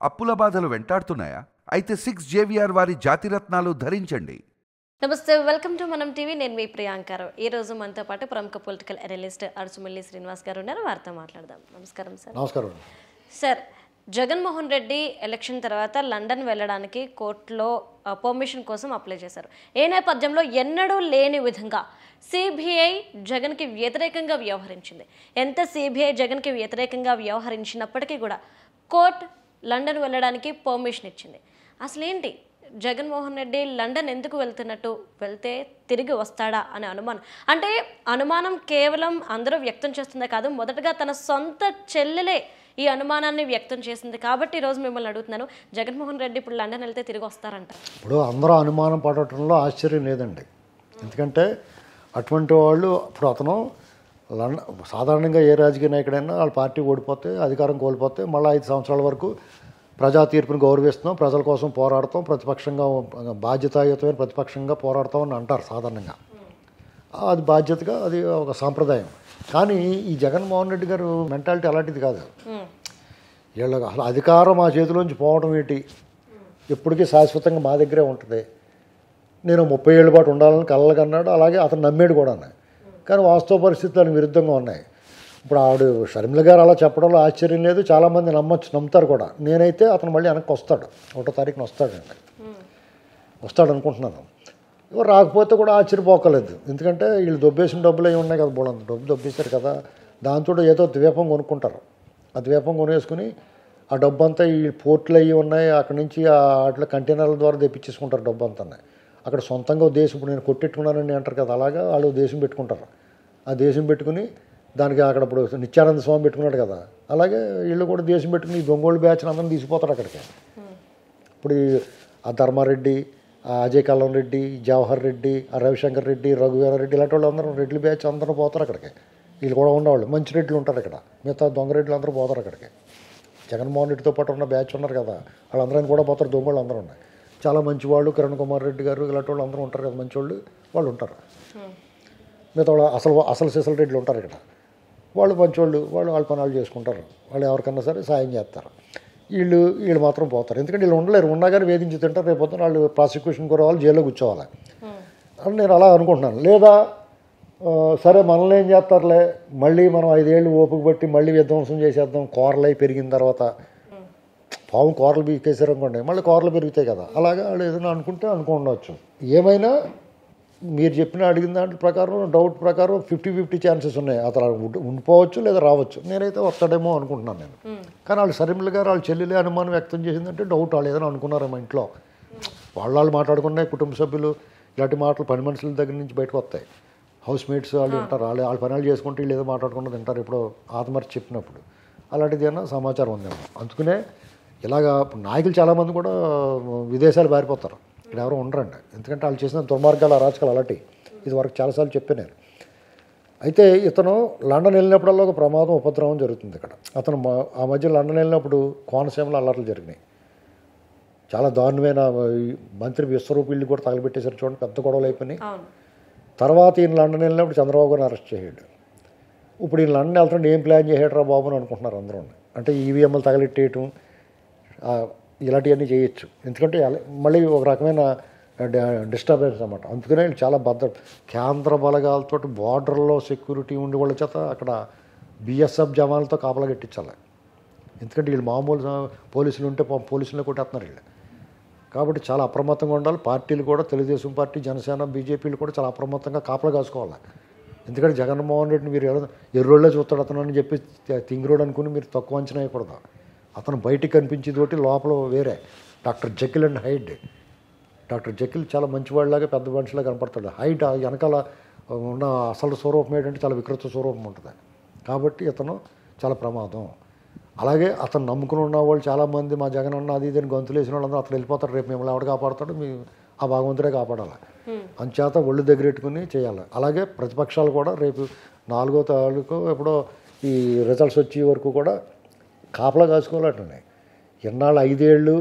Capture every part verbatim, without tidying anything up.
అప్పుల బాధలు వెంటాడుతున్నాయా? అయితే సిక్స్ జేవిఆర్ వారి జాతిరత్నాలు ధరించండి. నమస్తే, వెల్కమ్ టు మనం టీవీ. నేను మీ ప్రియాంకారావు. ఈ రోజు మనతో పాటు ప్రముఖ పొలిటికల్ అనలిస్ట్ అరుసుమల్లి శ్రీనివాస్ గారు ఉన్నారు. వారితో మాట్లాడదాం. నమస్కారం సార్. నమస్కారం సార్, జగన్మోహన్ రెడ్డి ఎలక్షన్ తర్వాత లండన్ వెళ్ళడానికి కోర్టులో పర్మిషన్ కోసం అప్లై చేశారు. ఏ నేపథ్యంలో ఎన్నడూ లేని విధంగా సిబిఐ జగన్కి వ్యతిరేకంగా వ్యవహరించింది. ఎంత సిబిఐ జగన్కి వ్యతిరేకంగా వ్యవహరించినప్పటికీ కూడా కోర్టు లండన్ వెళ్ళడానికి పర్మిషన్ ఇచ్చింది. అసలేంటి జగన్మోహన్ రెడ్డి లండన్ ఎందుకు వెళ్తున్నట్టు, వెళ్తే తిరిగి వస్తాడా అనే అనుమానం. అంటే అనుమానం కేవలం అందరూ వ్యక్తం చేస్తుందే కాదు, మొదటగా తన సొంత చెల్లెలే ఈ అనుమానాన్ని వ్యక్తం చేసింది. కాబట్టి ఈరోజు మిమ్మల్ని అడుగుతున్నాను, జగన్మోహన్ రెడ్డి ఇప్పుడు లండన్ వెళ్తే తిరిగి వస్తారంట? ఇప్పుడు అందరూ అనుమానం పడటంలో ఆశ్చర్యం లేదండి. ఎందుకంటే అటువంటి వాళ్ళు ఇప్పుడు అతను లండన్ సాధారణంగా ఏ రాజకీయ నాయకుడైనా వాళ్ళ పార్టీ ఓడిపోతే, అధికారం కోల్పోతే మళ్ళీ ఐదు సంవత్సరాల వరకు ప్రజా తీర్పుని గౌరవిస్తాం, ప్రజల కోసం పోరాడతాం, ప్రతిపక్షంగా బాధ్యతాయుతమైన ప్రతిపక్షంగా పోరాడతాం అని అంటారు సాధారణంగా. అది బాధ్యతగా, అది ఒక సాంప్రదాయం. కానీ ఈ జగన్మోహన్ రెడ్డి గారు మెంటాలిటీ అలాంటిది కాదు. వీళ్ళకి అసలు అధికారం మా చేతిలోంచి పోవడం ఏంటి, ఎప్పటికీ శాశ్వతంగా మా దగ్గరే ఉంటుంది, నేను ముప్పై ఏళ్ళ పాటు ఉండాలని కలగన్నాడు. అలాగే అతను నమ్మేడు కూడా. కానీ వాస్తవ పరిస్థితులు దానికి విరుద్ధంగా ఉన్నాయి. ఇప్పుడు ఆవిడ షర్మిల గారు అలా చెప్పడంలో ఆశ్చర్యం లేదు, చాలామంది నమ్మచ్చు, నమ్ముతారు కూడా. నేనైతే అతను మళ్ళీ వెనక్కి వస్తాడు, ఒకటో తారీఖున వస్తాడండి, వస్తాడు అనుకుంటున్నాను. ఎవరు రాకపోతే కూడా ఆశ్చర్యపోకలేదు. ఎందుకంటే వీళ్ళు దొబ్బేసిన డబ్బులు అవి ఉన్నాయి కదా, బోళంత డబ్బు దొబ్బేశారు కదా, దాంతో ఏదో ద్వీపం కొనుక్కుంటారు. ఆ ద్వీపం కొనేసుకుని ఆ డబ్బు అంతా ఈ పోర్ట్లు అవి ఉన్నాయి, అక్కడి నుంచి వాటిలో కంటైనర్ల ద్వారా తెప్పించేసుకుంటారు డబ్బు అంతా. అక్కడ సొంతంగా దేశం, ఇప్పుడు నేను కొట్టెట్టుకున్నానని అంటారు కదా, అలాగా వాళ్ళు దేశం పెట్టుకుంటారు. ఆ దేశం పెట్టుకుని దానికి అక్కడ ఇప్పుడు నిత్యానంద స్వామి పెట్టుకున్నాడు కదా, అలాగే వీళ్ళు కూడా దేశం పెట్టుకుని ఈ దొంగోళ్ళు బ్యాచ్ని అందరం తీసిపోతారు అక్కడికి. ఇప్పుడు ఆ ధర్మారెడ్డి, ఆ అజయ్ కల్లం రెడ్డి, జవహర్ రెడ్డి, ఆ రవిశంకర్ రెడ్డి, రఘువీర రెడ్డి, ఇలాంటి వాళ్ళు అందరూ రెడ్డి బ్యాచ్ అందరూ పోతారు అక్కడికి. వీళ్ళు కూడా ఉన్నవాళ్ళు మంచి రెడ్లు ఉంటారు ఇక్కడ, మిగతా దొంగ రెడ్లు అందరూ పోతారు అక్కడికి. జగన్మోహన్ రెడ్డితో పాటు ఉన్న బ్యాచ్ ఉన్నారు కదా, వాళ్ళందరూ కూడా పోతారు, దొంగోళ్ళు అందరూ ఉన్నాయి. చాలా మంచి వాళ్ళు, కిరణ్ కుమార్ రెడ్డి గారు ఇలాంటి వాళ్ళు అందరూ ఉంటారు కదా, మంచి వాళ్ళు వాళ్ళు ఉంటారు. మిగతా వాళ్ళు అసలు అసలు సిసలు రెడ్లు ఉంటారు ఇక్కడ, వాళ్ళు మంచోళ్ళు, వాళ్ళు వాళ్ళ పనులు చేసుకుంటారు, వాళ్ళు ఎవరికన్నా సరే సాయం చేస్తారు. వీళ్ళు వీళ్ళు మాత్రం పోతారు, ఎందుకంటే వీళ్ళు ఉండలేరు, ఉన్నా కానీ వేధించి తింటారు. రేపు పొద్దున వాళ్ళు ప్రాసిక్యూషన్ కూడా వాళ్ళు జైల్లో కూర్చోవాలి అని నేను అలా అనుకుంటున్నాను. లేదా సరే మనల్ని ఏం చేస్తారులే, మళ్ళీ మనం ఐదేళ్ళు ఓపిక బట్టి మళ్ళీ విధ్వంసం చేసేద్దాం, కూరలై పెరిగిన తర్వాత పాము కూరలు బీకేసారు అనుకోండి, మళ్ళీ కూరలు పెరుగుతాయి కదా, అలాగా వాళ్ళు ఏదైనా అనుకుంటే అనుకోవచ్చు. ఏమైనా మీరు చెప్పిన అడిగిన దాంట్లో ప్రకారం, డౌట్ ప్రకారం ఫిఫ్టీ ఫిఫ్టీ ఛాన్సెస్ ఉన్నాయి. అతను ఉండిపోవచ్చు లేదా రావచ్చు. నేనైతే వస్తాడేమో అనుకుంటున్నాను నేను. కానీ వాళ్ళు షర్మిల గారు వాళ్ళ చెల్లెలే అనుమానం వ్యక్తం చేసిందంటే డౌట్, వాళ్ళు ఏదైనా అనుకున్నారో మా ఇంట్లో. వాళ్ళు వాళ్ళు మాట్లాడుకున్నాయి, కుటుంబ సభ్యులు ఇలాంటి మాటలు పని మనుషుల దగ్గర నుంచి బయటకు వస్తాయి. హౌస్ మేట్స్ వాళ్ళు ఉంటారు, వాళ్ళు వాళ్ళ పనులు చేసుకుంటే వీళ్ళు ఏదో మాట్లాడుకుంటూ తింటారు ఇప్పుడు ఆత్మహత్య చెప్పినప్పుడు. అలాంటిది ఏమన్నా సమాచారం ఉందేమో. అందుకనే ఇలాగా నాయకులు చాలామంది కూడా విదేశాలు పారిపోతారు, ఇక్కడ ఎవరు ఉండరండి. ఎందుకంటే వాళ్ళు చేసిన దుర్మార్గాలు, అరాచకాలు అలాంటివి. ఇది వరకు చాలాసార్లు చెప్పాను నేను. అయితే ఇతను లండన్ వెళ్ళినప్పుడల్లా ఒక ప్రమాదం, ఉపద్రవం జరుగుతుంది ఇక్కడ. అతను ఆ మధ్య లండన్ వెళ్ళినప్పుడు కోనసీమలో అల్లర్లు జరిగినాయి, చాలా దారుణమైన. మంత్రి విశ్వరూప్ ఇల్లు కూడా తగలబెట్టేశారు చూడండి, పెద్ద గొడవలు అయిపోయినాయి. తర్వాత ఈయన లండన్ వెళ్ళినప్పుడు చంద్రబాబు గారిని అరెస్ట్ చేసాడు. ఇప్పుడు ఈయన లండన్ వెళ్తుంటే ఏం ప్లాన్ చేసాడు రా బాబు అని అనుకుంటున్నారు అందరూ. అంటే ఈవీఎంలు తగలెట్టేయటం ఇలాంటివన్నీ చేయొచ్చు, ఎందుకంటే మళ్ళీ ఒక రకమైన డిస్టర్బెన్స్ అన్నమాట. అందుకనే చాలా భద్ర కేంద్ర బలగాలతో బార్డర్లో సెక్యూరిటీ ఉండి వాళ్ళ చేత అక్కడ బిఎస్ఎఫ్ జవాన్లతో కాపలా కట్టించాలి. ఎందుకంటే వీళ్ళు మామూలు పోలీసులు ఉంటే పోలీసులు కొట్టేస్తున్నారు వీళ్ళు. కాబట్టి చాలా అప్రమత్తంగా ఉండాలి. పార్టీలు కూడా, తెలుగుదేశం పార్టీ, జనసేన, బీజేపీలు కూడా చాలా అప్రమత్తంగా కాపలా కాసుకోవాలి. ఎందుకంటే జగన్మోహన్ రెడ్డిని మీరు ఎర్రోళ్ళే చూస్తాడు అతను అని చెప్పి తింగిరోడు అనుకుని మీరు తక్కువ అంచనా వేయకూడదు. అతను బయటికి కనిపించేది లోపల వేరే. Doctor Jekyll and Hyde. Doctor Jekyll చాలా మంచివాడిలాగా పెద్ద మనిషిలా కనపడతాడు. హైడ్ వెనకాల ఉన్న అసలు స్వరూపం ఏంటంటే చాలా వికృత స్వరూపం ఉంటుంది. కాబట్టి ఇతను చాలా ప్రమాదం. అలాగే అతను నమ్ముకుని ఉన్న వాళ్ళు చాలామంది మా జగన్ అన్న అది ఇదని గొంతులు వేసిన వాళ్ళందరూ అతను వెళ్ళిపోతారు. రేపు మిమ్మల్ని ఎవడు కాపాడుతాడు, మీ ఆ భగవంతుడే కాపాడాలి. అంచేత ఒళ్ళు దగ్గర పెట్టుకుని చేయాలి. అలాగే ప్రతిపక్షాలు కూడా రేపు నాలుగో తారీఖు ఎప్పుడో ఈ రిజల్ట్స్ వచ్చే వరకు కూడా కాపలా కాసుకోవాలంటున్నాయి. ఎన్నాళ్ళు ఐదేళ్ళు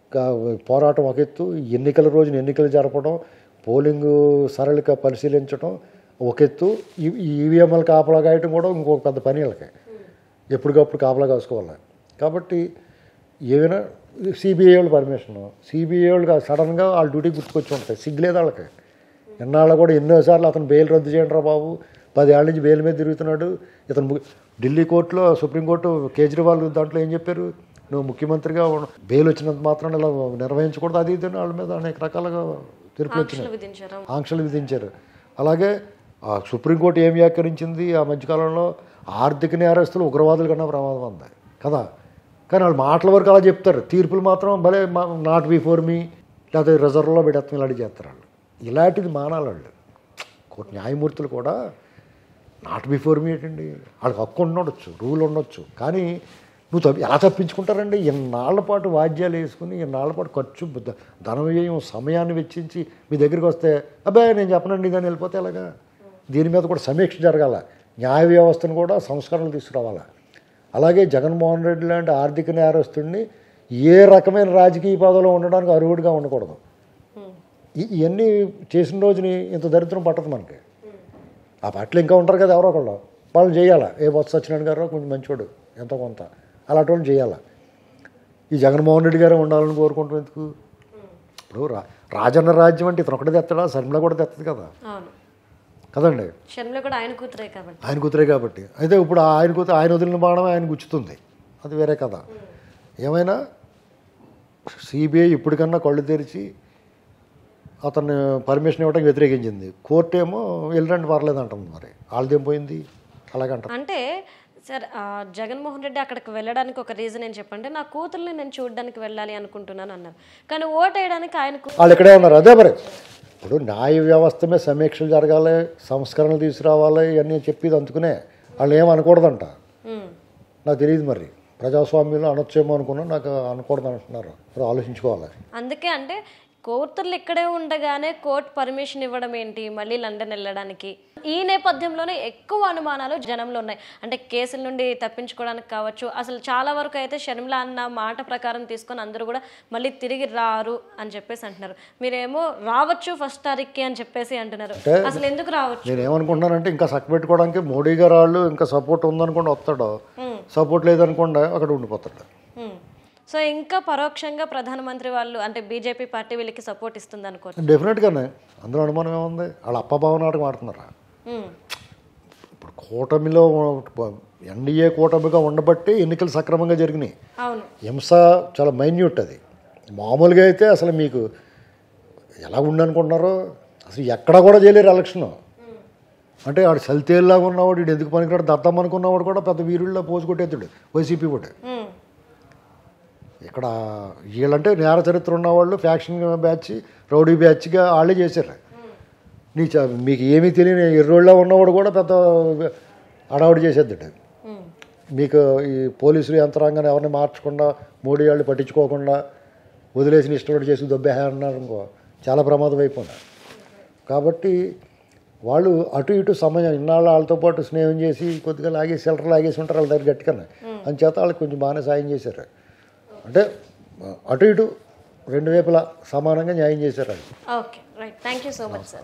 పోరాటం ఒక ఎత్తు, ఎన్నికల రోజున ఎన్నికలు జరపడం, పోలింగ్ సరళిక పరిశీలించడం ఒక ఎత్తు, ఈవీఎంఎల్ కాపలా కాయటం కూడా ఇంకొక పెద్ద పని వాళ్ళకి. ఎప్పటికప్పుడు కాపలా కాసుకోవాలి. కాబట్టి ఏమైనా సిబిఐ వాళ్ళు పర్మిషను సిబిఐ వాళ్ళు సడన్గా వాళ్ళ డ్యూటీ గుర్తుకొచ్చి ఉంటాయి, సిగ్గులేదు వాళ్ళకి. ఎన్నాళ్ళు కూడా ఎన్నోసార్లు అతను బెయిల్ రద్దు చేయండి రా బాబు, పదేళ్ళ నుంచి బెయిల్ మీద తిరుగుతున్నాడు ఇతను. ఢిల్లీ కోర్టులో సుప్రీంకోర్టు కేజ్రీవాల్ దాంట్లో ఏం చెప్పారు, నువ్వు ముఖ్యమంత్రిగా బెయిల్ వచ్చినంత మాత్రం ఇలా నిర్వహించకూడదు, అది ఇది వాళ్ళ మీద అనేక రకాలుగా తీర్పులు వచ్చినాయి, ఆంక్షలు విధించారు. అలాగే సుప్రీంకోర్టు ఏం వ్యాఖ్యానించింది ఆ మధ్యకాలంలో, ఆర్థిక నేరస్తులు ఉగ్రవాదుల కన్నా ప్రమాదం ఉంది కదా. కానీ వాళ్ళు మాటల వరకు అలా చెప్తారు, తీర్పులు మాత్రం భలే నాట్ బిఫోర్ మీ లేకపోతే రిజర్వ్లో పెడతాం ఇలాంటి చేస్తారు వాళ్ళు. ఇలాంటిది మానాలి వాళ్ళు. కోర్టు న్యాయమూర్తులు కూడా నాట్ బిఫోర్ మీ ఏంటండి, వాళ్ళకి హక్కు ఉండొచ్చు, రూల్ ఉండొచ్చు, కానీ నువ్వు తప్పి ఎలా తప్పించుకుంటారండి? ఎన్నాళ్ల పాటు వాద్యాలు వేసుకుని ఎన్నాళ్ల పాటు ఖర్చు ధన వ్యయం సమయాన్ని వెచ్చించి మీ దగ్గరికి వస్తే అబ్బాయి నేను చెప్పనండి కానీ వెళ్ళిపోతే ఎలాగా? దీని మీద కూడా సమీక్ష జరగాల, న్యాయ వ్యవస్థను కూడా సంస్కరణలు తీసుకురావాలి. అలాగే జగన్మోహన్ రెడ్డి లాంటి ఆర్థిక నేరస్తుడిని ఏ రకమైన రాజకీయ పదవిలో ఉండడానికి అర్హుడిగా ఉండకూడదు. ఇవన్నీ చేసిన రోజుని ఇంత దరిద్రం పట్టదు మనకి. ఆ పార్టీలు ఇంకా ఉంటారు కదా ఎవరో ఒకళ్ళు, వాళ్ళు చేయాలా. ఏ బొత్స సత్యనారాయణ గారు కొంచెం మంచివాడు ఎంతో కొంత, అలాంటి వాళ్ళు చేయాలా. ఈ జగన్మోహన్ రెడ్డి గారే ఉండాలని కోరుకుంటాం ఎందుకు? ఇప్పుడు రా రాజన్న రాజ్యం అంటే ఇతను ఒకటే తెస్తాడా, శర్మిల కూడా తెస్తుంది కదా కదండి. శర్మిల కూడా ఆయన కూతురే కాబట్టి ఆయన కూతురే కాబట్టి అయితే ఇప్పుడు ఆయన కూతురు ఆయన వదిలిన బాణం ఆయన గుచ్చుతుంది, అది వేరే కదా. ఏమైనా సిబిఐ ఇప్పటికన్నా కళ్ళు తెరిచి అతన్ని పర్మిషన్ ఇవ్వడానికి వ్యతిరేకించింది, కోర్టు ఏమో వెళ్ళండి పర్లేదు అంటుంది. మరి వాళ్ళదేం పోయింది అలాగంట. అంటే సార్ జగన్మోహన్ రెడ్డి అక్కడికి వెళ్ళడానికి ఒక రీజన్ ఏం చెప్పంటే, నా కూతుర్ని నేను చూడడానికి వెళ్ళాలి అనుకుంటున్నాను అన్నారు, కానీ ఓట్ వేయడానికి ఆయన వాళ్ళు ఇక్కడే ఉన్నారు. అదే మరి ఇప్పుడు న్యాయ వ్యవస్థ మీద సమీక్షలు జరగాలి, సంస్కరణలు తీసుకురావాలి, ఇవన్నీ చెప్పేది అందుకునే వాళ్ళు ఏం అనకూడదంట. నాకు తెలియదు మరి ప్రజాస్వామ్యంలో అనొచ్చేమో అనుకున్నా, నాకు అనకూడదు అంటున్నారు. ఆలోచించుకోవాలి. అందుకే అంటే కోర్టులు ఇక్కడే ఉండగానే కోర్టు పర్మిషన్ ఇవ్వడం ఏంటి మళ్ళీ లండన్ వెళ్ళడానికి? ఈ నేపథ్యంలోనే ఎక్కువ అనుమానాలు జనంలో ఉన్నాయి. అంటే కేసుల నుండి తప్పించుకోవడానికి కావచ్చు, అసలు చాలా వరకు అయితే షర్మిల అన్న మాట ప్రకారం తీసుకొని అందరూ కూడా మళ్ళీ తిరిగి రారు అని చెప్పేసి అంటున్నారు. మీరేమో రావచ్చు ఫస్ట్ తారీఖుకి అని చెప్పేసి అంటున్నారు. అసలు ఎందుకు రావచ్చు? నేను ఏమనుకుంటున్నానంటే ఇంకా సక్ పెట్టుకోవడానికి మోడీ గారు వాళ్ళు ఇంకా సపోర్ట్ ఉందనుకోండి వస్తాడు, సపోర్ట్ లేదనుకోండి అక్కడ ఉండిపోతాడు. సో ఇంకా పరోక్షంగా ప్రధానమంత్రి వాళ్ళు అంటే బీజేపీ పార్టీ వీళ్ళకి సపోర్ట్ ఇస్తుంది అనుకోవచ్చు. డెఫినెట్గానే అందులో అనుమానం ఏముంది, వాళ్ళ అప్పభావ నాటకం ఆడుతున్నారా? ఇప్పుడు కూటమిలో ఎన్డీఏ కూటమిగా ఉండబట్టి ఎన్నికలు సక్రమంగా జరిగినాయి. హింస చాలా మైన్యూట్, అది మామూలుగా అయితే అసలు మీకు ఎలా ఉండనుకుంటున్నారో అసలు ఎక్కడా కూడా చేయలేరు ఎలక్షన్. అంటే వాడు సల్తేల్లాగా ఉన్నవాడు, వీడు ఎందుకు పనికిరాడు దద్దం అనుకున్నవాడు కూడా పెద్ద వీరుల్లో పోజు కొట్టేద్దాడు వైసీపీ కూడా. ఇక్కడ వీళ్ళంటే నేర చరిత్ర ఉన్నవాళ్ళు ఫ్యాక్షన్ బ్యాచ్, రౌడీ బ్యాచ్గా వాళ్ళే చేశారు. నీ మీకు ఏమీ తెలియని ఎర్రోళ్ళ ఉన్నవాడు కూడా పెద్ద అడావుడి చేసేద్దాడు. మీకు ఈ పోలీసులు యంత్రాంగాన్ని ఎవరిని మార్చకుండా మోడీ వాళ్ళు పట్టించుకోకుండా వదిలేసిన ఇష్టపడి చేసి దొబ్బేహా అన్నారు ఇంకో చాలా ప్రమాదం అయిపోయినారు. కాబట్టి వాళ్ళు అటు ఇటు సమయం ఇన్నాళ్ళు వాళ్ళతో పాటు స్నేహం చేసి కొద్దిగా లాగేసి సెల్టర్ లాగేసి ఉంటారు వాళ్ళ దగ్గర గట్టికన్నా, అందుచేత వాళ్ళకి కొంచెం బాగానే సాయం చేశారు. అంటే అటు ఇటు రెండు వైపులా సమానంగా న్యాయం చేశారు. Okay right, thank you so much sir.